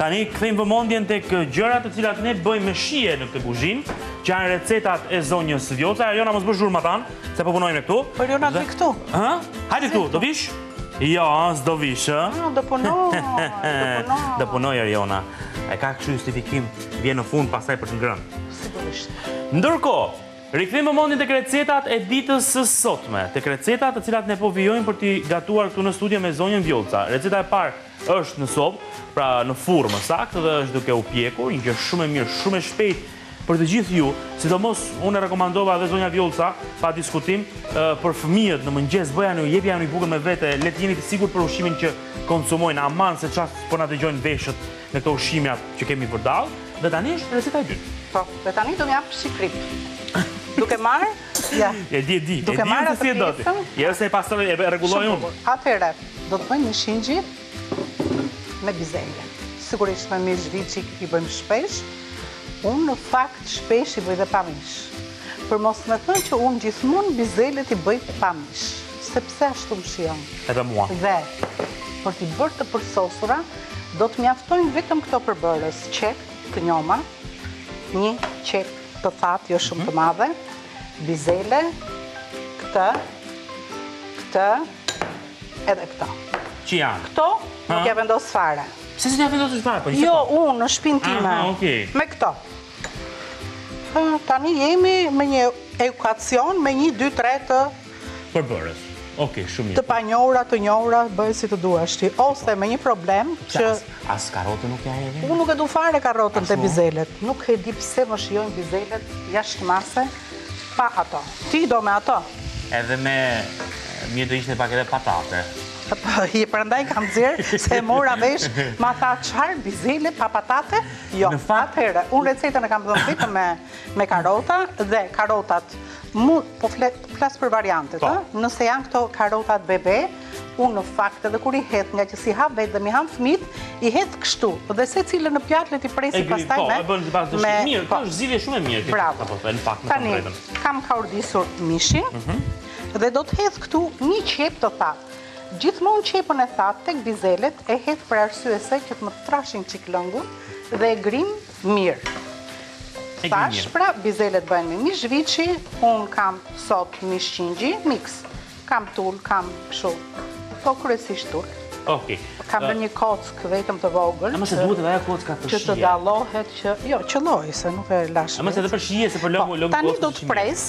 Tani kthejmë vëmendjen tek gjërat të cilat ne bëjmë me shije në këtë kuzhinë, që janë recetat e zonjës Vjoca. Ariona mos bësh zhurmë atan, se po punojmë këtu. Po Ariona vi këtu. Hë? Hajde këtu, do vish? Jo, s'do vish, ë? Do punoj. Do punoj Ariona. E ka kështu justifikim, vjen në fund pastaj për të ngrënë. Sigurisht. Ndërkohë, rikthejmë vëmendjen tek recetat e ditës së sotme, tek recetat të cilat ne po vijojmë për t'i gatuar këtu në studio me zonjën Vjoca. Receta e parë është në sobë, pra në furrë më saktë, dhe është duke u pjekur, një gjë shumë e mirë, shumë e shpejtë për të gjithë ju, sidomos unë rekomandova dhe zonja Vjoca pa diskutim për fëmijët në mëngjes, bëja jepja një bukën me vete, le të jeni të sigurt për ushqimin që konsumojnë, aman se çfarë po na dëgjojnë veshët në këto ushqime që kemi përdallë, dhe tani është receta e dytë. Po, dhe tani do m'jap shikrip. Duke marrë, ja. E di. Duke marrë atë pjesën. Ja se pastaj e rregulloj unë. Atëherë, do të bëjmë mishingji me bizele. Sigurisht me mish viçi i bëjmë shpesh. Unë në fakt shpesh i bëj dhe pa mish. Për mos me thënë që unë gjithmonë bizelet i bëj pa mish, sepse ashtu më shijon. Edhe mua. Dhe për t'i bërë të përsosura, do të mjaftojnë vetëm këto përbërës, qep të njoma, një qep të thatë, jo shumë të madhe, bizele, këtë, edhe këto. Që janë? Këto nuk ja vendos fare. Se si t'ja vendosësh fare? Jo, unë në shpinë time. Me këto. Tani jemi me një ekuacion me 1, 2, 3 të përbërës. Okej, shumë mirë. Të panjohura, të njohura, bëj si të duash ti. Ose me një problem që as karrotën nuk ja hedhin. Unë nuk e du fare karrotën te bizelet. Nuk e di pse më shijojnë bizelet jashtë mase pa ato. Ti do me ato. Edhe me mirë do ishte pak edhe patate. Prandaj kam nxjerr se mora vesh, ma tha çfarë bizele pa patate? Jo. Atëherë, unë recetën e kam dhënë vetëm me karota dhe karotat po flas për variantet, nëse janë këto karotat bebe, unë në fakt edhe kur i hedh nga që si ha vetë dhe mi han fëmit, i hedh kështu, dhe secilën në pjatë le ti presi pastaj me. Po, e bën pas të mirë, kjo është zgjidhje shumë e mirë. Bravo. Tani kam kaurdisur mishin dhe do të hedh këtu një qep të thatë. Gjithmonë qepën e thatë tek bizelet e hedh për arsye se që të më trashin çik lëngun dhe e grim mirë. Tash, pra, bizelet bëhen me mish viçi, unë kam sot mish qingji, mix. Kam tull, kam kështu, po kryesisht tull. Okej. Kam dhe një kock vetëm të vogël. Ama se duhet edhe ajo kocka për shije. Që të dallohet që, jo, qëlloj, se nuk e lash. Ama se edhe për shije, se për lëngu kockë. Tani do të pres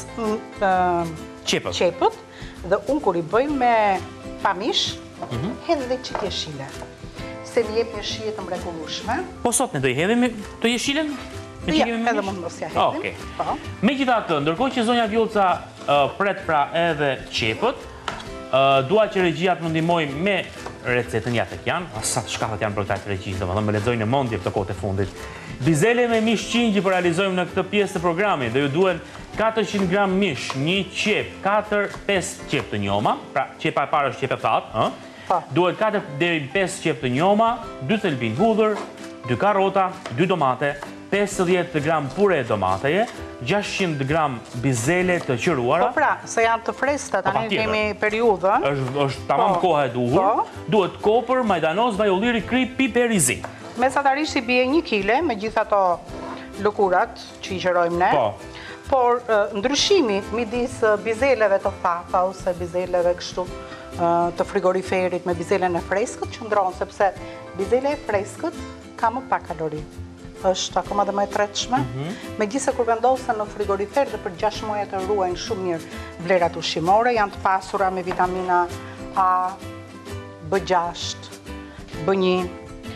qepët, dhe unë kur i bëj me pamish, hedh dhe çik jeshile. Se më jep një shije të mrekullueshme. Po sot ne do i hedhim të jeshilen? Ja, edhe mund mos ja hedhim. Megjithatë, ndërkohë që zonja Vjoca pret pra edhe qepët, dua që regjia të më ndihmoj me recetën ja tek janë, sa të shkathat janë për këtë regji, domethënë më lexojnë në mendje këtë kohë të fundit. Bizele me mish qingji po realizojmë në këtë pjesë të programit dhe ju duhen 400 gram mish, 1 qep, 4-5 qep të njoma, pra qepa e parë është qep e thatë, duhet 4 deri 5 qep të njoma, 2 thelbin hudhër, 2 karrota, 2 domate, 50 gram pure domateje, 600 gram bizele të qëruara. Po pra, se janë të freskëta, tani kemi periudhën. Është tamam koha e duhur. Duhet kopër, majdanoz, vaj ulliri, krip, piper, zi. Mesatarisht i bie 1 kile me gjithë ato lëkurat që i qërojmë ne. Por ndryshimi midis bizeleve të thata ose bizeleve kështu të frigoriferit me bizelen e freskët qëndron, sepse bizele e freskët ka më pak kalori. Është akoma dhe më e tretshme, megjithëse kur vendosen në frigorifer dhe për 6 muaj të ruajnë shumë mirë vlerat ushqimore, janë të pasura me vitamina A, B6, B1,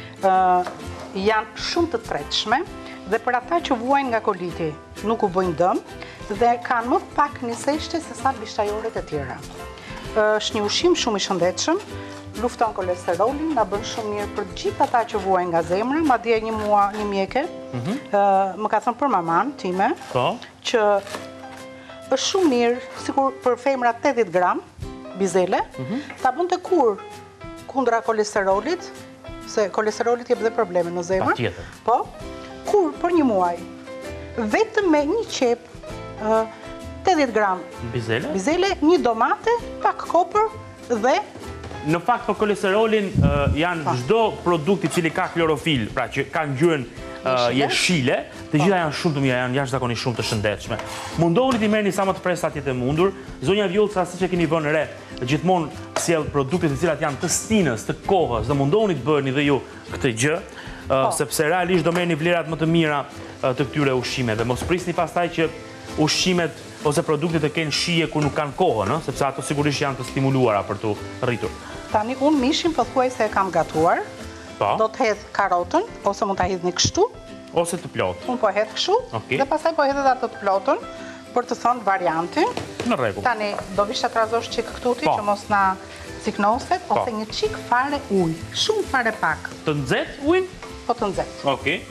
janë shumë të tretshme dhe për ata që vuajnë nga koliti nuk u bëjnë dëm dhe kanë më pak niseshte se sa bishtajoret e tjera. Është një ushqim shumë i shëndetshëm, lufton kolesterolin, na bën shumë mirë për gjithë ata që vuajnë nga zemra, madje një mjeke, më ka thënë për maman time, që është shumë mirë, sikur për femra 80 gram bizele, ta bën të kur kundra kolesterolit, se kolesterolit jep dhe probleme në zemër. Po, kur për një muaj, vetëm me një qep 80 gram bizele, 1 domate, pak kopër dhe në fakt për kolesterolin janë çdo produkt i cili ka klorofil, pra që ka ngjyrën jeshile, të gjitha janë shumë të mira, janë jashtëzakonisht shumë të shëndetshme. Mundohuni t'i merrni sa më të freskët jetë mundur. Zonja Vjollca, siç e keni vënë re, gjithmonë sjell produkte të cilat janë të stinës, të kohës, dhe mundohuni të bëni dhe ju këtë gjë, sepse realisht do merrni vlerat më të mira të këtyre ushqimeve. Mos prisni pastaj që ushqimet ose produktet të kenë shije kur nuk kanë kohë, sepse ato sigurisht janë të stimuluara për të rritur. Tani unë mishin pothuajse e kam gatuar. Do të hedh karotën, ose mund ta hedhni kështu, ose të plotë. Unë po hedh kështu, dhe pastaj po hedh edhe atë të plotën, për të thënë variantin. Në rregull. Tani do visha të razosh çik këtu ti që mos na ciknoset, ose një çik fare ujë, shumë fare pak. Të nxehtë ujin? Po të nxehtë. Okej.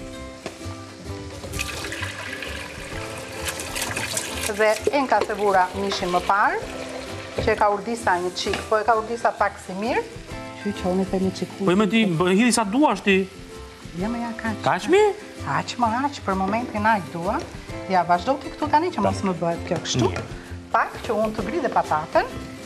Dhe e ka sevura mishin më parë, që e ka urdisa një çik, po e ka urdisa pak si mirë. Që unë e them një çik ujë. Po me ti hidhi sa duash ti. Ja më ja kaq. Kaq mi? Aq, për momentin aq dua. Ja, vazhdo ti këtu tani që mos më bëhet kjo kështu. Pak që unë të gri dhe patatën.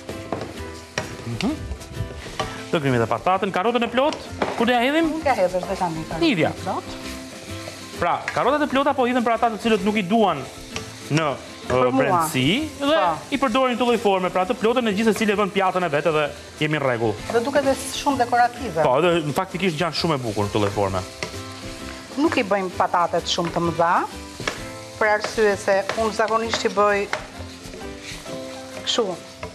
Të grimi dhe patatën, karotën e plot, kur dhe ja hedhim? Nuk ja hedhësh dhe tani karotën e plot. Pra, karotat e plota po hidhen për ata të cilët nuk i duan në brendësi dhe i përdorin të lloj forme, pra të plotën e gjithë secili e vën pjatën e vet dhe jemi në rregull. Dhe duket dhe shumë dekorative. Po, dhe në faktikisht janë shumë e bukur në të lloj forme. Nuk i bëjmë patatet shumë të mëdha, për arsye se unë zakonisht i bëj kështu.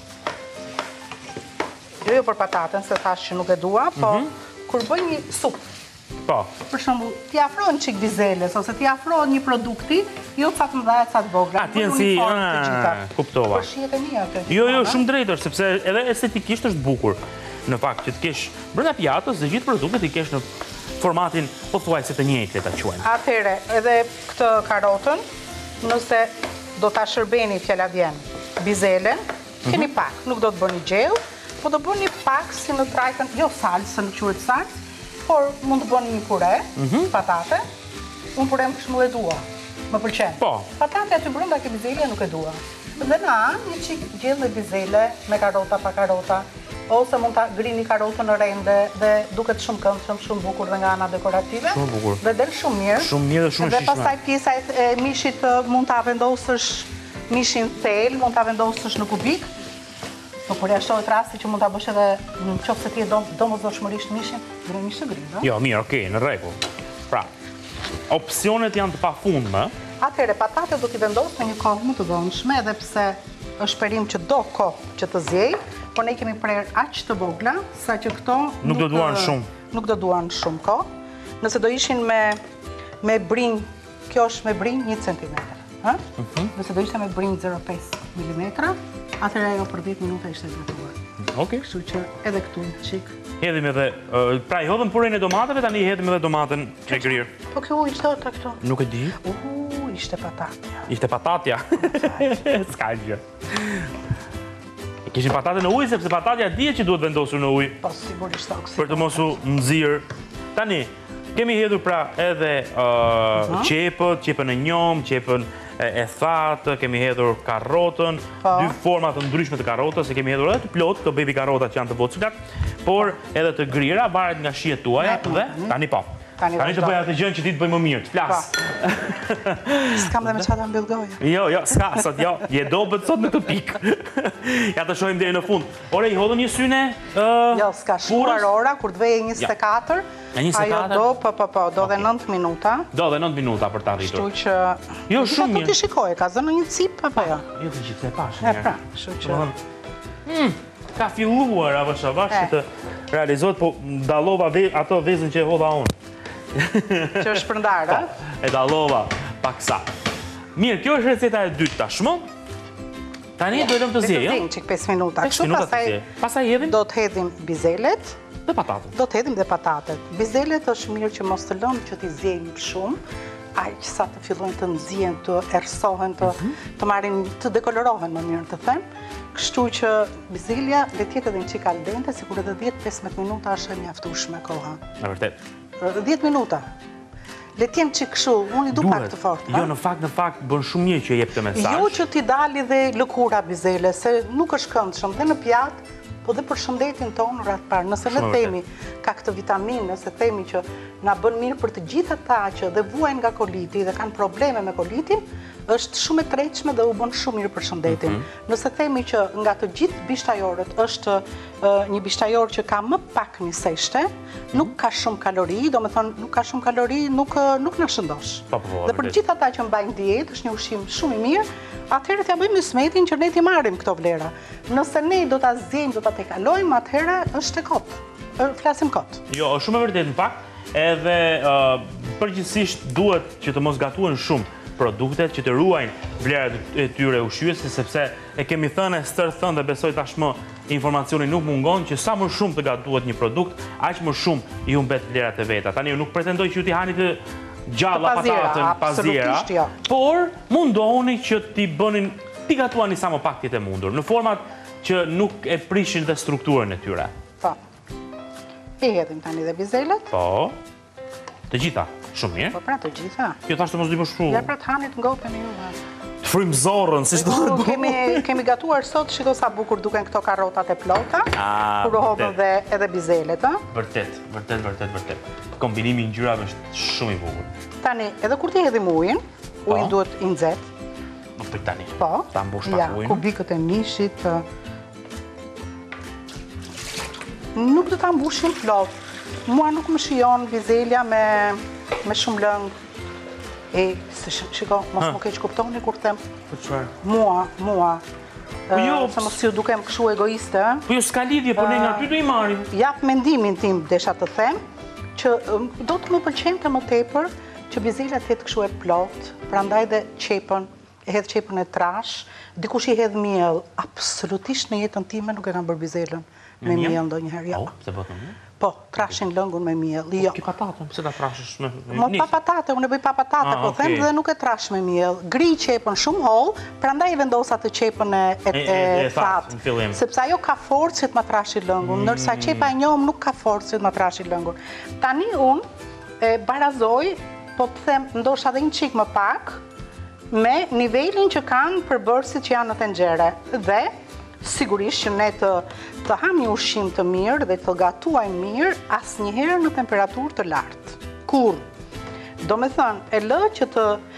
Jo për patatën, se thash që nuk e dua, po kur bëj një supë. Po. Për shembull, ti afrohen çik bizeles ose ti afrohen një produkti, jo ca të mëdha e ca të vogla. Ti janë si, kuptova. Po shihet e mia atë. Jo, shumë drejt është, sepse edhe estetikisht është bukur. Në fakt që të kesh brenda pjatës dhe gjithë produktet i kesh në formatin pothuajse të njëjtë, ta quajmë. Atëherë, edhe këtë karotën, nëse do ta shërbeni fjala vjen bizelen, keni pak, nuk do të bëni gjell, po do bëni pak si në trajtën, jo salsë, nuk quhet salsë, por mund të bëni një pure, patate. Unë pure më kështu e dua, më pëlqen. Po. Patate aty brenda ke bizele nuk e dua. Dhe në anë një çik gjellë bizele me karota pa karota, ose mund ta grini karotën në rende dhe duket shumë këndshëm, shumë bukur dhe nga ana dekorative. Shumë bukur. Dhe del shumë mirë. Shumë mirë dhe shumë shishme. Dhe pastaj pjesa e mishit mund ta vendosësh mishin thel, mund ta vendosësh në kubik. Po kur jashtohet rasti që mund ta bësh edhe nëse ti e domosdoshmërisht mishin, grenisht të grinë. Jo, mirë, okay, në rregull. Pra, opsionet janë të pafundme. Atëherë patatet do t'i vendos në një kohë më të vonshme, edhe pse është perim që do kohë që të zjej, por ne kemi prerë aq të vogla, sa që këto nuk do duan shumë. Nuk do duan shumë kohë. Nëse do ishin me brinj, kjo është me brinj 1 cm. Nëse do ishte me brinj 0,5 mm, atëherë ajo për 10 minuta ishte gatuar. Okej. Kështu që edhe këtu çik. Hedhim edhe, pra i hodhëm purën e domateve, tani i hedhim edhe domatën e grirë. Po kjo ishte ata këto. Nuk e di. Ishte patatja. Ishte patatja. S'ka gjë. Kishin patate në ujë, sepse patatja dihet që duhet vendosur në ujë. Po sigurisht oksi. Për të mos u nxirr. Tani, kemi hedhur pra edhe qepën e njom, qepën e thatë, kemi hedhur karotën, 2 forma të ndryshme të karotës, e kemi hedhur edhe të plotë, këto baby karotat që janë të voculat, por edhe të grira, varet nga shijet tuaja, dhe tani po. Tani të bëja atë gjën që ti të bëj më mirë, të flas. S'kam dhe me çfarë ta mbyll goja. Jo, s'ka, sot jo, je dobët sot në këtë pikë. Ja të shohim deri në fund. Ore, i hodhëm një syne Jo, s'ka shkuar ora, kur të vejë 24, ajo do dhe 9 minuta. Do dhe 9 minuta për të arritur. Kështu që... Jo, shumë mirë. Tu ti shikoj, ka zënë një cip, apo jo? Jo të gjithë, e pash njerë. Pra, kështu që... Ka filluar, avash që të realizohet, po dallova ato vezën që e hodha unë. Që është shpërndarë, e dallova paksa. Mirë, kjo është receta e dytë tashmë. Tani do të zjej, jo? Çik 5 minuta. Kështu pastaj hedhim do të hedhim bizelet dhe patatet. Do të hedhim dhe patatet. Bizelet është mirë që mos të lënë që t'i zjejnë shumë, aq sa të fillojnë të nxjihen, të errësohen, të marrin, të dekolorohen më mirë të them. Kështu që bizelja le të jetë edhe një çik al dente, sikur edhe 10-15 minuta është e mjaftueshme koha. Në vërtet. 10 minuta. Le të jenë çik kështu, unë i du pak të fortë. Jo, në fakt bën shumë mirë që jep të mesazh. Jo që t'i dali dhe lëkura bizele, se nuk është këndshëm dhe në pjatë, po dhe për shëndetin tonë ratë parë. Nëse ne themi ka këtë vitaminë, nëse themi që na bën mirë për të gjithë ata që dhe vuajnë nga koliti dhe kanë probleme me kolitin, është shumë e tretshme dhe u bën shumë mirë për shëndetin. Nëse themi që nga të gjithë bishtajorët është një bishtajor që ka më pak niseshte, nuk ka shumë kalori, do me thonë nuk ka shumë kalori, nuk na shëndosh. Dhe për gjithë ata që mbajnë dietë, është një ushqim shumë i mirë, atëherë t'ja bëjmë smetin që ne t'i marrim këto vlera. Nëse ne do t'a zgjejmë, do t'a tekalojmë, atëherë është e kotë. Flasim kotë. Jo, është shumë e vërtetë në fakt, edhe përgjithsisht duhet që të mos gatuhen shumë produktet që të ruajnë vlerat e tyre ushqyese, sepse e kemi thënë thënë dhe besoj tashmë informacioni nuk mungon që sa më shumë të gatuhet një produkt, aq më shumë i humbet vlerat e veta. Tani nuk pretendoj që ju t'i hani të gjalla patatën pasjera, por mundohuni që t'i gatuani sa më pak tjetë e mundur, në format që nuk e prishin dhe strukturën e tyre. Po. I hedhim tani dhe bizelet. Po. Të gjitha. Shumë mirë. Po pra të gjitha. Jo tash të mos di më shumë. Ja pra të hanit ngopen ju. Të frymëzorën, si çdo. Kemi gatuar sot, shiko sa bukur duken këto karrotat e plota. Kur hodhën dhe edhe bizelet, ë? Vërtet. Kombinimi i ngjyrave është shumë i bukur. Tani, edhe kur ti hedhim ujin duhet i nxehtë. Nuk prit tani. Po. Ta mbush pak ujin. Kubikët e mishit. Nuk do ta mbushim plot. Mua nuk më shijon bizelja me shumë lëng. Shiko, mos më keq kuptoni kur them. Po çfarë? Mua. Se mos ju dukem kështu egoiste. Po jo s'ka lidhje, po ne nga ty do i marrim. Jap mendimin tim desha të them që do të më pëlqente më tepër që bizelja të jetë kështu e plot, prandaj dhe qepën, e hedh qepën e trash, dikush i hedh miell, absolutisht në jetën time nuk e kam bërë bizelën me miell ndonjëherë. Po, pse po them? Po, trashin lëngun me miell. Jo. Ki patatën, pse ta trashësh me Mo pa patate, unë e bëj pa patate, po them dhe nuk e trash me miell. Gri qepën shumë holl, prandaj e vendosa të qepën e thatë, sepse ajo ka forcë që të ma trashi lëngun, ndërsa qepa e njom nuk ka forcë që të ma trashi lëngun. Tani unë e barazoj, po të them ndoshta edhe një çik më pak, me nivelin që kanë përbërësit që janë në tenxhere. Dhe sigurisht që ne të ham një ushqim të mirë dhe të gatuajmë mirë asnjëherë në temperaturë të lartë. Kur? Do me thënë, e lë që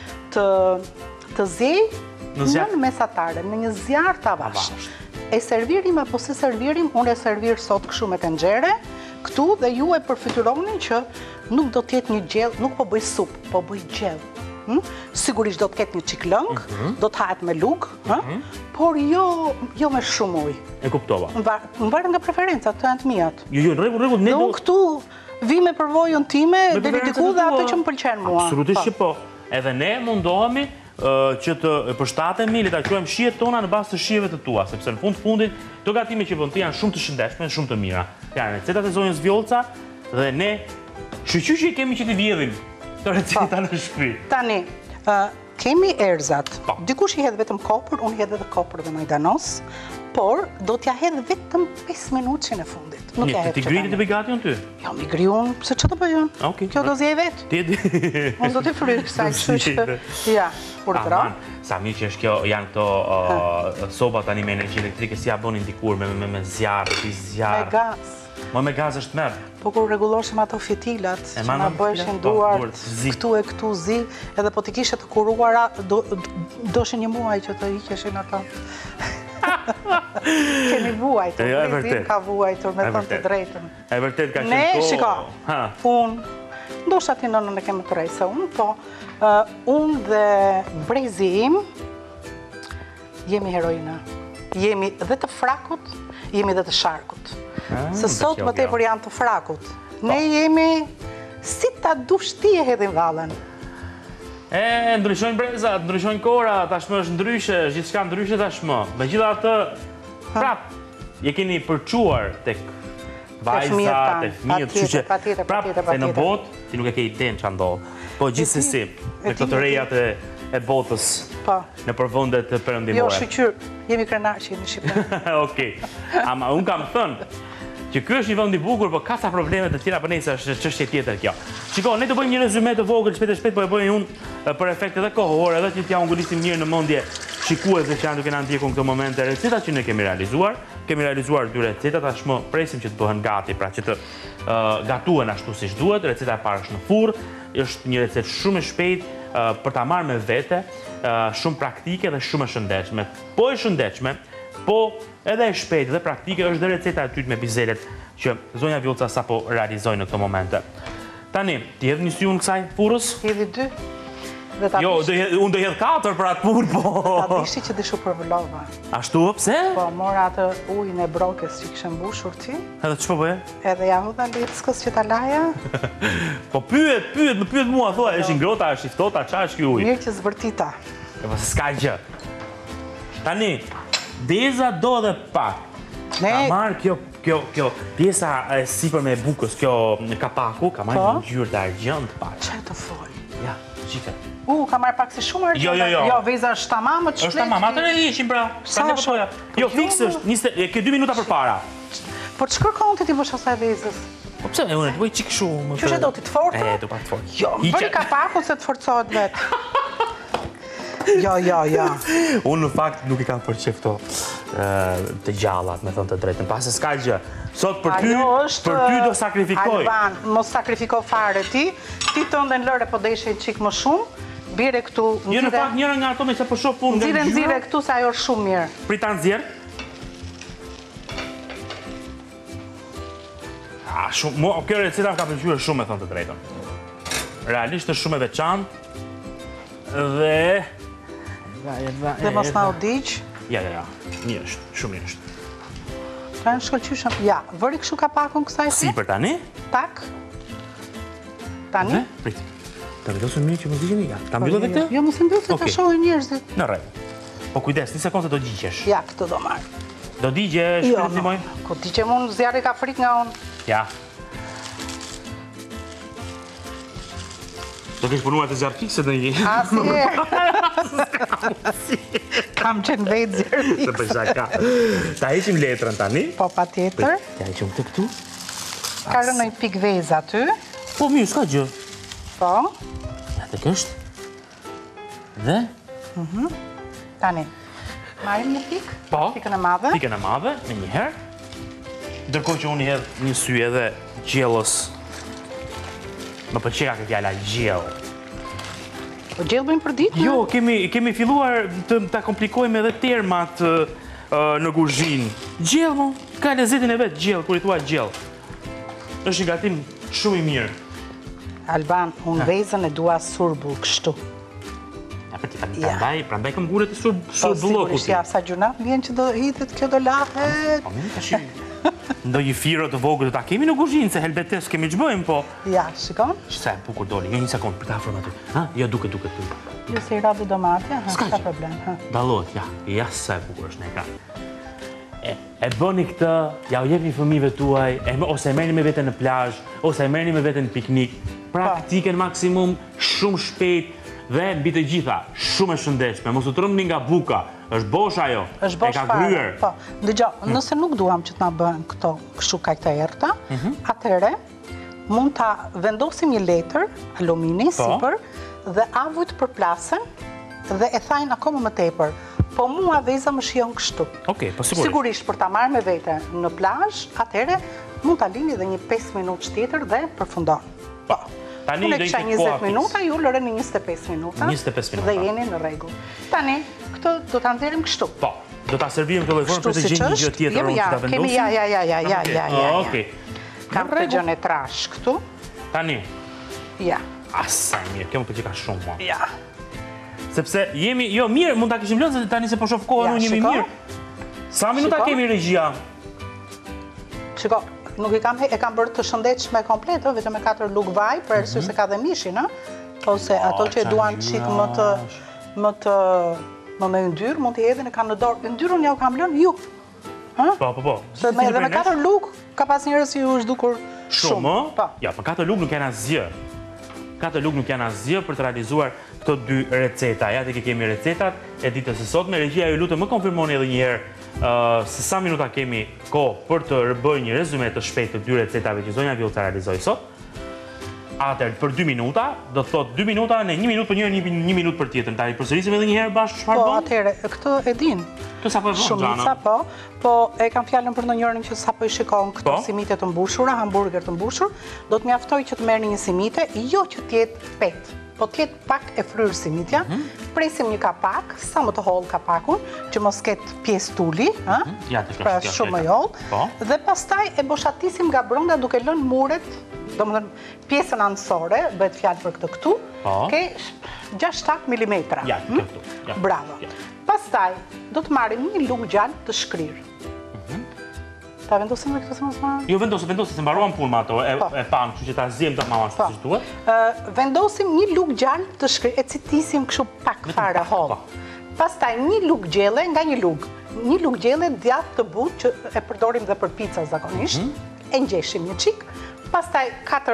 të zjej në mesatare, në një zjarr të avashtë. E servirim apo se servirim, unë e servir sot kështu me tenxhere, këtu dhe ju e përfytyroni që nuk do t'jetë një gjellë, nuk po bëj supë, po bëj gjellë. Sigurisht do të ketë një çik lëng, do të hahet me lugë, por jo me shumë ujë. E kuptova. Më varet nga preferencat të janë të mijat. Jo, në rregull, ne do këtu vi me përvojën time deri diku dhe ato që më pëlqen mua. Absolutisht që po. Edhe ne mundohemi që të përshtatemi, le ta quajmë shijet tona në bazë të shijeve të tua, sepse në fundit këto gatime që bën ti janë shumë të shëndetshme, shumë të mira. Janë recetat e zonjës Vjollca dhe ne shqyqyqi kemi që t'i vjedhim të receta në shtëpi. Tani, kemi erzat. Dikush i hedh vetëm kopër, unë hedh edhe kopër dhe majdanos, por do t'ja hedh vetëm 5 minutë në fundit. Nuk ja hedh. Ti griti të bëj gati unë ty? Jo, mi gri unë, pse ç'do bëj unë? Kjo do zjej vetë. Ti e di. Unë do t'i fryj kësaj, kështu që ja, urdhra. Sa mirë që është kjo, janë këto sopa tani me energji elektrike, si ja bënin dikur me zjarr, Me gaz. Me gaz është merë. Po kur rregulloshim ato fitilat, që na bëheshin duart, këtu e këtu zi, edhe po t'i kishe të kuruara, doshin një muaj që të hiqeshin ato. Kemi vuajtur, prezim ka vuajtur, me thënë të drejtën. E vërtet ka qenë Ne, shiko, unë, ndoshta ti nënën e kemë të rejë se unë, po, unë dhe brezi im, jemi heroina. Jemi dhe të frakut, jemi dhe të sharkut. Se sot më tepër janë të frakut. Ne jemi si ta dush ti e hedhim vallën. Ndryshojnë brezat, ndryshojnë kora, tashmë është ndryshe, gjithçka ndryshe tashmë. Megjithatë, prap, je keni përçuar tek vajzat, tek fëmijët, kështu që prap në botë ti nuk e ke idenë ç'a ndodh. Po gjithsesi, me këto të rejat e botës në përvendet perëndimore. Jo, shqyr, jemi krenaqi në Shqipëri. Okej. Ama unë kam thënë që ky është një vend i bukur, por ka sa probleme të tjera, por nëse është çështje tjetër kjo. Shiko, ne do bëjmë një rezume të vogël shpejt, po e bëj unë për efekte edhe kohore, edhe që t'ja ngullisim mirë në mendje shikuesve që janë duke na ndjekur në këtë moment e recetat që ne kemi realizuar. Kemi realizuar 2 receta, tashmë presim që të bëhen gati, pra që të gatuhen ashtu siç duhet. Receta e parë është në furr, është një recetë shumë e shpejtë për ta marrë me vete, shumë praktike dhe shumë e shëndetshme. Po e shëndetshme, po edhe e shpejtë dhe praktike është dhe receta e dytë me bizelet që zonja Vjollca sapo realizoi në këtë momente. Tani, ti hedh një sy unë kësaj furrës? Hedhi 2. Jo, unë do hedh 4 për atë furrë, po. Ta dishi që dishu përvëllova. Ashtu, pse? Po, mora atë ujin e brokës që kishe mbushur ti. Edhe ç'po bëje? Edhe ja hudha leckës që ta laja. Po më pyet mua, thua, është ngrota, është i ftohta, ç'a është ky ujë? Mirë që zbërtita. Po s'ka gjë. Tani, deza do dhe pak. Ka marrë kjo pjesa e sipër me bukës, kjo kapaku, ka marrë një ngjyrë të argjend pak. Çe të fol. Ja, shike. Ka marrë pak si shumë argjend. Jo. Jo, veza është tamam të shpejt. Është tamam, atëre ishim pra. Sa shoja? Jo, fiks është, ke 2 minuta përpara. Po ç'kërkon ti bësh asaj vezës? Po pse unë të bëj çik shumë. Qysh e do ti të fortë? Do pak të fortë. Jo, bëri kapakun se të forcohet vet. Jo. Unë në fakt nuk i kam përqef këto të gjallat, me thënë të drejtën. Pasë s'ka gjë. Sot për ty do sakrifikoj. Alban, mos sakrifiko fare ti. Ti të ndën lëre po deshe qik më shumë. Bire këtu... Jo, në fakt njëra nga ato me që po shoh punë nga gjyra. Nxire këtu se ajo është shumë mirë. Prita nxjerr. Kjo receta më ka pëlqyer shumë, me thënë të drejtën. Realisht është shumë e veçantë. Dhe mos na u digj. Ja. Mirë është, shumë mirë është. Ka në shkëllqyshëm. Ja, vëri këshu kapakun kësaj si? Si për tani? Tak. Tani? Prit. Të vendosën mirë që mos digjeni ja. Ta mbyllë edhe këtë? Jo, mos e mbyllë se ta shohin njerëzit. Në rregull. Po kujdes, një sekondë do digjesh. Ja, këtë do marr. Do digjesh, shpërndimoj? Ko digjem unë, zjarri ka frik nga unë. Ja. Do kesh punuar të zjarë fikse të një? Kam qenë vetë zjarë fikse. Se për shaka. Ta heqim letrën tani. Po, pa tjetër. Ta heqim të këtu. Ka rënoj pik veza ty. Po, mirë, s'ka gjë. Po. Ja të kështë. Dhe? Tani, marim një pik. Po. Pikën e madhe. Pikën e madhe, me një herë. Ndërkohë që unë i hedh një sy edhe gjellës. Më pëlqeja këtë fjala gjellë. Po gjellë bëjmë për ditë? Jo, kemi filluar të komplikojmë edhe termat në kuzhinë. Gjellë, mo, ka lezetin e vetë gjellë, kur i thua gjellë. Është një gatim shumë i mirë. Alban, unë vezën e dua surbull kështu. Ja, për ti prandaj këm gure të surbulloku ti. Ja, sa gjuna, vjen që do hitet, kjo do lahet. Po, mirë, tash ndo një firo të vogël të ta kemi në kuzhinë, se helbetes kemi që bëjmë, po... Ja, shikon? Sa e bukur doli, një sekundë, për ta afrëm aty. Jo, duke tu. Jo, se i rabi domate, s'ka problem. Dalot, ja, sa e bukur është në ekran. E bëni këtë, ja u jepni fëmijëve tuaj, ose e merrni me vete në plazh, ose e merrni me vete në piknik, praktike në maksimum, shumë shpejt, dhe mbi të gjitha, shumë e shëndetshme, mos u trëmbni nga buka, është bosh ajo, e ka gryer. Po, dëgjoj, nëse nuk duam që të na bëhen këto kështu kaq të errta, atëre mund ta vendosim një letër alumini sipër dhe avujt përplasen dhe e thajnë akoma më tepër. Po mua veza më shijon kështu. Okej, po sigurisht. Sigurisht për ta marrë me vete në plazh, atëre mund ta lini edhe një 5 minutë tjetër dhe përfundon. Po. Tani do isha 20 minuta, ju lëreni 25 minuta. 25 minuta. Dhe jeni në rregull. Tani, këtë do ta nxjerrim kështu. Po, do ta servirim këtë lloj forme për të gjeni një gjë tjetër që ta vendosim. Ja. Okej. Kam këtë gjën e trash këtu. Tani. Ja. Asa mirë, kjo më pëlqej ka shumë mua. Ja. Sepse jemi, jo mirë, mund ta kishim lënë se tani se po shoh kohën unë jemi mirë. Sa minuta kemi regjia? Shiko, nuk e kam bërë të shëndetshme komplet, vetëm me 4 lugë vaj, për arsye se ka dhe mishin, ose ato që duan çik më me yndyrë, mund t'i hedhin e kam në dorë. Yndyrën ja u kam lënë ju. Po. Se edhe me 4 lugë, ka pas njerëz që ju është dukur shumë. Ja, po 4 lugë nuk janë asgjë. 4 lugë nuk janë asgjë për të realizuar këto 2 receta. Ja, të kemi recetat e ditës së sotme. Regjia, ju lutem më konfirmoni edhe një herë se sa minuta kemi kohë për të bërë një rezume të shpejtë të 2 recetave që zonja Vjollca realizoi sot. Atëherë, për 2 minuta, do të thotë 2 minuta, ne 1 minutë për njërin, 1 minutë për tjetrën. Ta i përsërisim edhe një herë bashkë çfarë Po, bën? atëherë, këtë e din. Këtë sa po e bën, Shumica, po e kam fjalën për ndonjërin që sapo i shikon këto Po. simite të mbushura, hamburger të mbushur, do të mjaftoj që të merrni një simite, jo që të jetë pet, po të jetë pak e fryrë simitja, presim një kapak, sa më të hollë kapakun, që mos ketë pjesë tuli, Ja, të pra shkoj, shumë e hollë, Po. dhe pastaj e boshatisim nga brenda duke lënë muret, domethënë pjesën anësore, bëhet fjalë për këtë këtu, Po. ke 6-7 mm. Ja, këtu. Ja. Bravo. Ja. Pastaj, do të marrim një lugë gjallë të shkrirë. Ta vendosim me këtë se mos marrim? Jo, vendose, se mbaruam punë me ato, e pam, kështu që ta zjem të mama ashtu siç duhet. Vendosim një lugë gjallë të shkrirë, e citisim kështu pak fare hollë. Pastaj, një lugë gjelle nga një lugë. Një lugë gjelle djathtë të butë, që e përdorim dhe për pica zakonisht, e ngjeshim një çik. Pastaj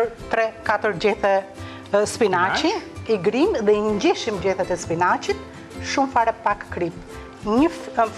4 gjethe spinaci, i grim dhe i ngjeshim gjethet e spinacit, shumë fare pak krip. Një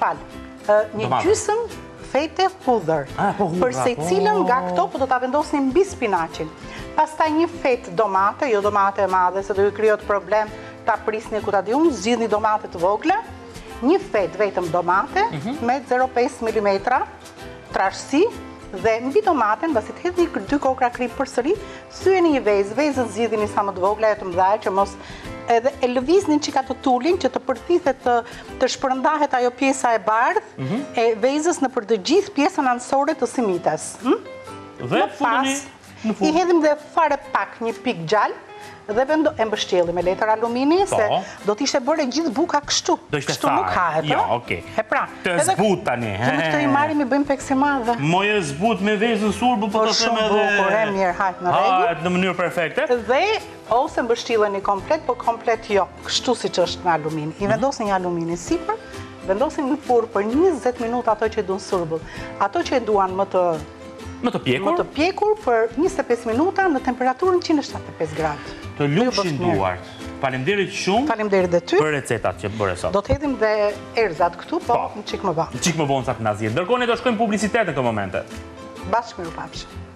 gjysmë fete hudhër. Për secilën nga këto po do ta vendosim mbi spinacin. Pastaj një fet domate, jo domate e madhe, se do ju krijohet problem, ta prisni ku ta di unë, zgjidhni domate të vogla, një fet vetëm domate me 0,5 mm trashësi, dhe mbi domaten, pasi të hedhni 2 kokra krip përsëri, thyeni një vezë, vezën zgjidhni sa më të vogla e të mëdha që mos edhe e lëvizni çika të tulin që të përthithet të shpërndahet ajo pjesa e bardhë e vezës nëpër të gjithë pjesën anësore të simites. Dhe fundeni në fund. I hedhim dhe fare pak një pikë gjallë dhe e mbështjellim me letër alumini, se do t'ishte bërë gjithë buka kështu. Kështu nuk hahet, Jo, okej. E pra. Të zbut tani. Dhe me këtë i marrim i bëjmë peksi madhe. Moje zbut me vezën surbë, po të them shumë edhe... bukur, e mirë, hajt në rregull. Hajt në mënyrë perfekte. Dhe ose mbështilleni komplet, po komplet jo, kështu siç është me alumini. I vendosin një alumini sipër, vendosin në furrë për 20 minuta ato që e duan surbull. Ato që e duan më të pjekur për 25 minuta në temperaturën 175 gradë. Të lufshin duart. Faleminderit shumë. Faleminderit dhe ty. Për recetat që bëre sot. Do të hedhim dhe erëzat këtu, po në çik më vonë. Çik më vonë sa të na zgjidh. Ndërkohë ne do shkojmë publicitet në këto momente. Bashkë mirupafshim.